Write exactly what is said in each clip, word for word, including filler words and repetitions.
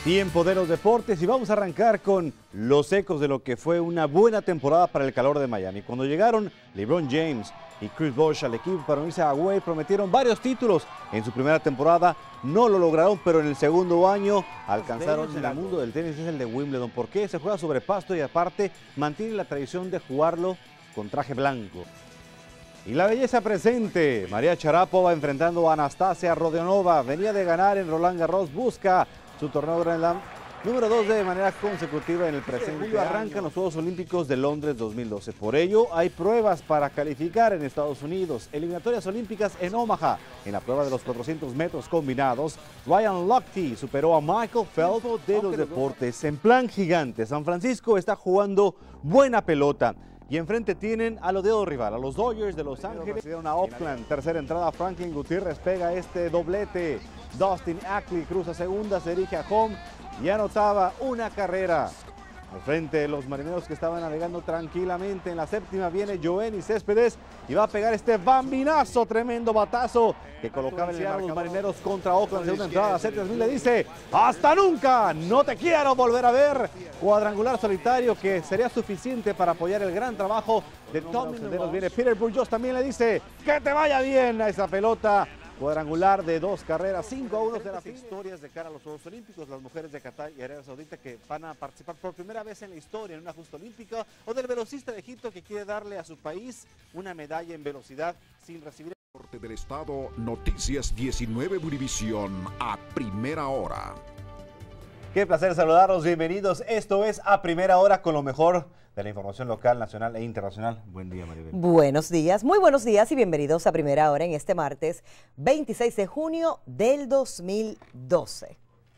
Tiempo de los deportes y vamos a arrancar con los ecos de lo que fue una buena temporada para el calor de Miami. Cuando llegaron LeBron James y Chris Bosh al equipo para unirse a Wade, prometieron varios títulos en su primera temporada. No lo lograron, pero en el segundo año alcanzaron. El mundo del tenis es el de Wimbledon. ¿Por qué? Se juega sobre pasto y aparte mantiene la tradición de jugarlo con traje blanco. Y la belleza presente. María Sharapova enfrentando a Anastasia Rodionova. Venía de ganar en Roland Garros. Busca su torneo Grand Slam número dos de manera consecutiva en el presente. Julio arrancan los Juegos Olímpicos de Londres dos mil doce. Por ello, hay pruebas para calificar en Estados Unidos. Eliminatorias olímpicas en Omaha. En la prueba de los cuatrocientos metros combinados, Ryan Lochte superó a Michael Phelps de los deportes. En plan gigante, San Francisco está jugando buena pelota. Y enfrente tienen a los dedos rival, a los Dodgers de Los Ángeles. Recibieron a Oakland, tercera entrada, Franklin Gutiérrez pega este doblete. Dustin Ackley cruza segunda, se dirige a home y anotaba una carrera. Al frente los marineros que estaban navegando tranquilamente. En la séptima viene Joenny Céspedes y va a pegar este bambinazo, tremendo batazo que colocaba el a los marineros contra Oakland. Segunda entrada, Cetes Mil le dice, ¡hasta nunca! ¡No te quiero volver a ver! Cuadrangular solitario que sería suficiente para apoyar el gran trabajo de Tommy. Viene Peter Burgos, también le dice, ¡que te vaya bien a esa pelota! Cuadrangular de dos carreras, cinco a uno de las historias de cara a los Juegos Olímpicos. Las mujeres de Qatar y Arabia Saudita que van a participar por primera vez en la historia en una justa olímpica, o del velocista de Egipto que quiere darle a su país una medalla en velocidad sin recibir. Norte del Estado, Noticias diecinueve Univisión a primera hora. Qué placer saludarlos, bienvenidos. Esto es A Primera Hora con lo mejor de la información local, nacional e internacional. Buen día, Maribel. Buenos días, muy buenos días y bienvenidos a Primera Hora en este martes veintiséis de junio del dos mil doce.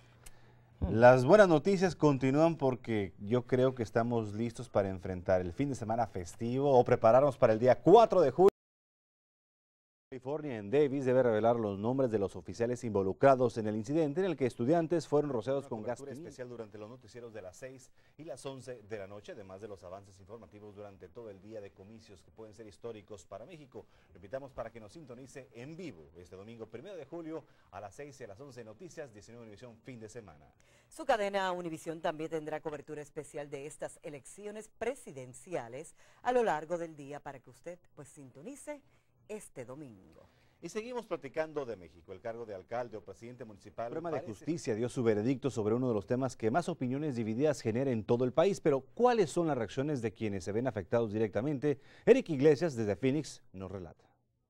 Las buenas noticias continúan porque yo creo que estamos listos para enfrentar el fin de semana festivo o prepararnos para el día cuatro de julio. California en Davis debe revelar los nombres de los oficiales involucrados en el incidente en el que estudiantes fueron rociados con gas especial durante los noticieros de las seis y las once de la noche, además de los avances informativos durante todo el día de comicios que pueden ser históricos para México. Lo invitamos para que nos sintonice en vivo este domingo primero de julio a las seis y a las once. Noticias diecinueve Univisión fin de semana. Su cadena Univisión también tendrá cobertura especial de estas elecciones presidenciales a lo largo del día para que usted pues sintonice este domingo. Y seguimos platicando de México. El cargo de alcalde o presidente municipal. La Suprema de Justicia dio su veredicto sobre uno de los temas que más opiniones divididas genera en todo el país. Pero, ¿cuáles son las reacciones de quienes se ven afectados directamente? Eric Iglesias, desde Phoenix, nos relata.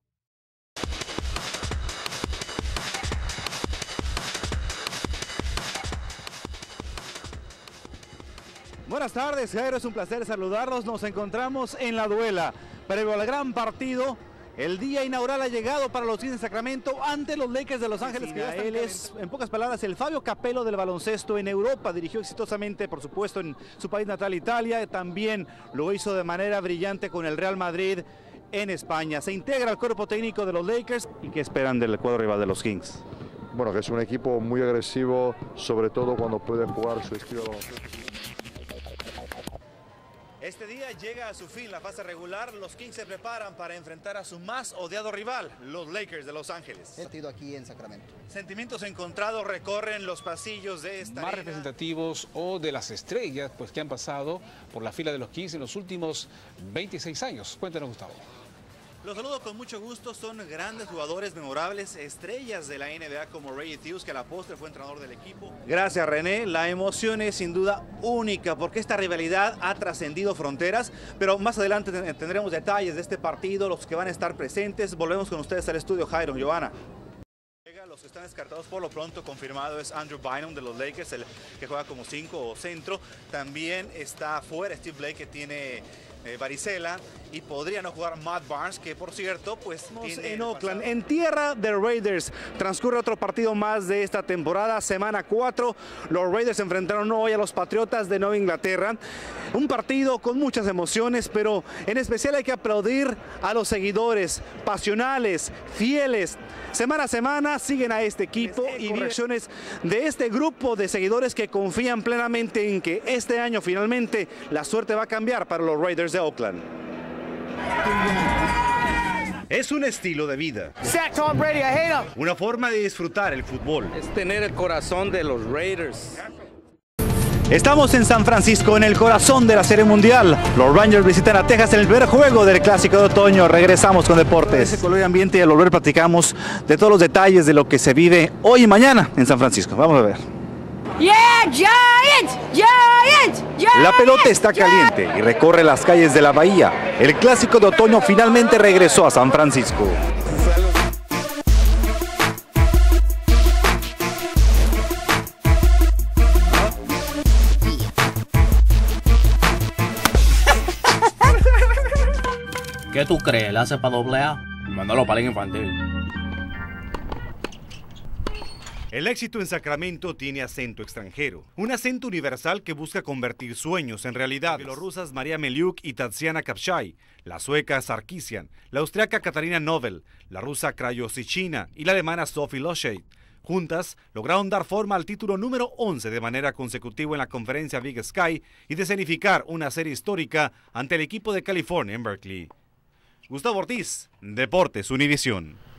Buenas tardes, Jairo. Es un placer saludarlos. Nos encontramos en La Duela, previo al gran partido. El día inaugural ha llegado para los Kings de Sacramento ante los Lakers de Los Ángeles. Sí, él es, en pocas palabras, el Fabio Capello del baloncesto en Europa. Dirigió exitosamente, por supuesto, en su país natal, Italia. También lo hizo de manera brillante con el Real Madrid en España. Se integra al cuerpo técnico de los Lakers. ¿Y qué esperan del cuadro rival de los Kings? Bueno, que es un equipo muy agresivo, sobre todo cuando puede jugar su estilo de baloncesto. Este día llega a su fin la fase regular. Los Kings se preparan para enfrentar a su más odiado rival, los Lakers de Los Ángeles. Partido aquí en Sacramento. Sentimientos encontrados recorren los pasillos de esta más arena. Representativos o de las estrellas pues, que han pasado por la fila de los Kings en los últimos veintiséis años. Cuéntanos, Gustavo. Los saludo con mucho gusto, son grandes jugadores, memorables, estrellas de la N B A como Ray Theus, que a la postre fue entrenador del equipo. Gracias, René. La emoción es sin duda única porque esta rivalidad ha trascendido fronteras, pero más adelante tendremos detalles de este partido, los que van a estar presentes. Volvemos con ustedes al estudio, Jairo, Giovanna. Los que están descartados por lo pronto confirmado es Andrew Bynum de los Lakers, el que juega como cinco o centro. También está fuera Steve Blake, que tiene eh, varicela, y podría no jugar Matt Barnes, que por cierto pues tiene en Oakland, en tierra de Raiders. Transcurre otro partido más de esta temporada, semana cuatro. Los Raiders se enfrentaron hoy a los Patriotas de Nueva Inglaterra. Un partido con muchas emociones, pero en especial hay que aplaudir a los seguidores pasionales, fieles. Semana a semana siguen a este equipo y reacciones de este grupo de seguidores que confían plenamente en que este año finalmente la suerte va a cambiar para los Raiders de Oakland. Es un estilo de vida. Tom Brady, I hate him. Una forma de disfrutar el fútbol. Es tener el corazón de los Raiders. Estamos en San Francisco, en el corazón de la Serie Mundial. Los Rangers visitan a Texas en el primer juego del Clásico de Otoño. Regresamos con deportes. Ese color y ambiente y al volver platicamos de todos los detalles de lo que se vive hoy y mañana en San Francisco. Vamos a ver. Yeah, Giants, Giants, Giants, La pelota está caliente y recorre las calles de la bahía. El Clásico de Otoño finalmente regresó a San Francisco. ¿Qué tú crees? ¿Le hace para doble A? Mándalo para el infantil. El éxito en Sacramento tiene acento extranjero, un acento universal que busca convertir sueños en realidad. Las bielorrusas María Meliuk y Tatsiana Kapshai, la sueca Sarkisian, la austriaca Katarina Nobel, la rusa Krajosichina y la alemana Sophie Loscheit. Juntas lograron dar forma al título número once de manera consecutiva en la conferencia Big Sky y de escenificar una serie histórica ante el equipo de California en Berkeley. Gustavo Ortiz, Deportes Univisión.